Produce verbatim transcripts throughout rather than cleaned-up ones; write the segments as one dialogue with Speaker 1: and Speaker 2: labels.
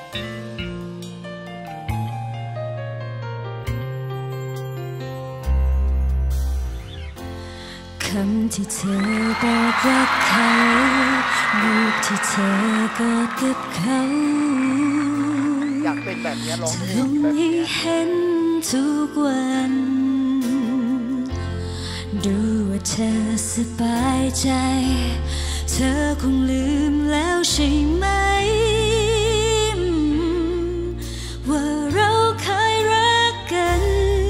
Speaker 1: คำที่เธอบอกรักเขารูปที่เธอกอดกับเขา
Speaker 2: อยากเป็นแบบนี้ร้องเพล
Speaker 1: ล
Speaker 2: ง
Speaker 1: ง
Speaker 2: แบบ
Speaker 1: ให้
Speaker 2: นี้
Speaker 1: เห็นทุกวันดูว่าเธอสบายใจเธอคงลืมแล้วใช่ไหมว่าเราเคยรักกัน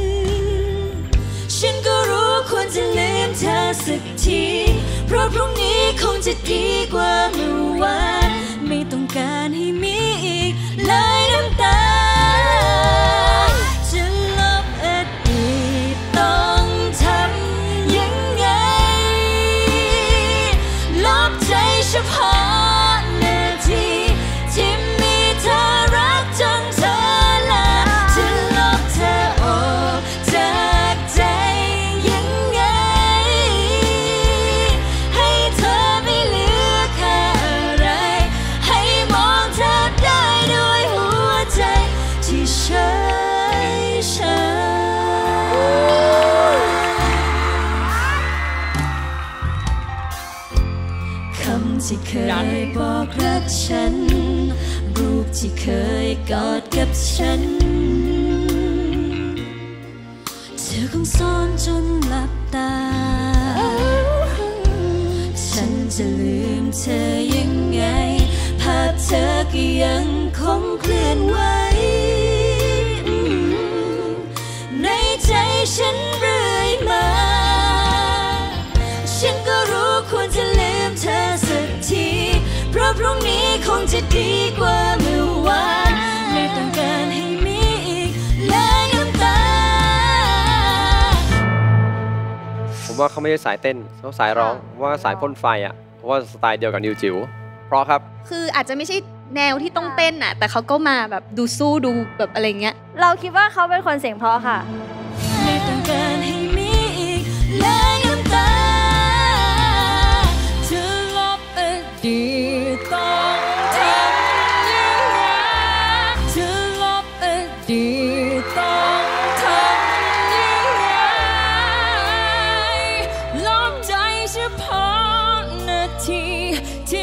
Speaker 1: ฉันก็รู้ควรจะลืมเธอสักทีเพราะพรุ่งนี้คงจะดีกว่าเมื่อวานไม่ต้องการให้มีอีกเลยน้ำตาจะลบอดีตต้องทำยังไงลบใจเฉพาะนาทีที่มีเธอรักจนเธอลาจะลบเธอออกจากใจยังไงให้เธอไม่เหลือค่าอะไรให้มองเธอได้ด้วยหัวใจที่เฉยเฉยคำที่เคยบอกรักฉันรูปที่เคยกอดกับฉันเธอคงซ่อนจนหลับตาฉันจะลืมเธอยังไงภาพเธอก็ยังคงเคลื่อนไหวในใจฉันเรื่อยมาฉันก็รู้ควรจะลืมเธอสักทีเพราะพรุ่งนี้คงจะดีกว่าเมื่อวานไม่ต้องการให้มีอีกเลยน้ำตา
Speaker 3: ผมว่าเขาไม่ใช่สายเต้นเขาสายร้องว่าสายพ่นไฟอ่ะเพราะว่าสไตล์เดียวกับนิวจิ๋วเพราะครับ
Speaker 4: คืออาจจะไม่ใช่แนวที่ต้องเต้นน่ะแต่เขาก็มาแบบดูสู้ดูแบบอะไรเงี้ย
Speaker 5: เราคิดว่าเขาเป็นคนเสียงเพราะค่ะ
Speaker 1: ไม่ต้องการให้มีอีกเลยน้ำตาเธอลบอดีตต้องทำยังไงเธอลบอดีตต้องทำยังไงลบใจเฉพาะนาทีที่